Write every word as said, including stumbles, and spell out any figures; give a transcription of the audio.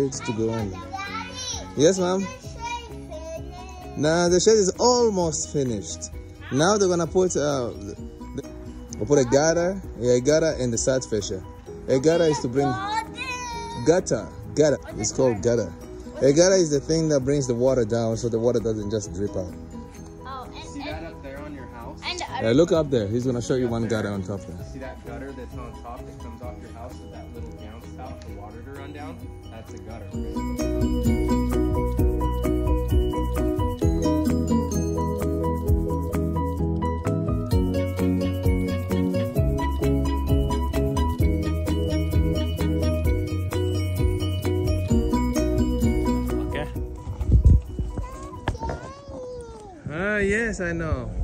shades to go in. Yes, ma'am? Nah, the shed is almost finished. Now they're gonna put uh, we'll put a gutter, yeah, a gutter in the side fascia. A gutter is to bring gutter, gutter. It's called gutter. A gutter is the thing that brings the water down, so the water doesn't just drip out. Oh, and, see that up there on your house? And yeah, look up there. He's gonna show you one gutter on top there. See that gutter that's on top that comes off your house with that little downspout for water to run down? That's a gutter. Ah, yes, I know.